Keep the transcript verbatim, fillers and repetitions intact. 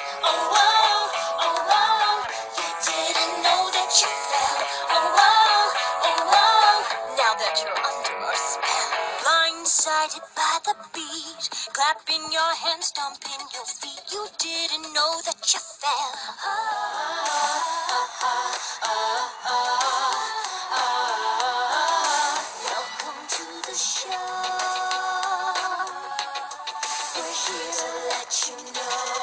Oh, whoa, oh, whoa, you didn't know that you fell. Oh, whoa, oh, whoa, now that you're under our spell. Blindsided by the beat, clapping your hands, stomping your feet. You didn't know that you fell. Oh, oh, oh, oh, oh, oh. Welcome to the show. We're here to let you know.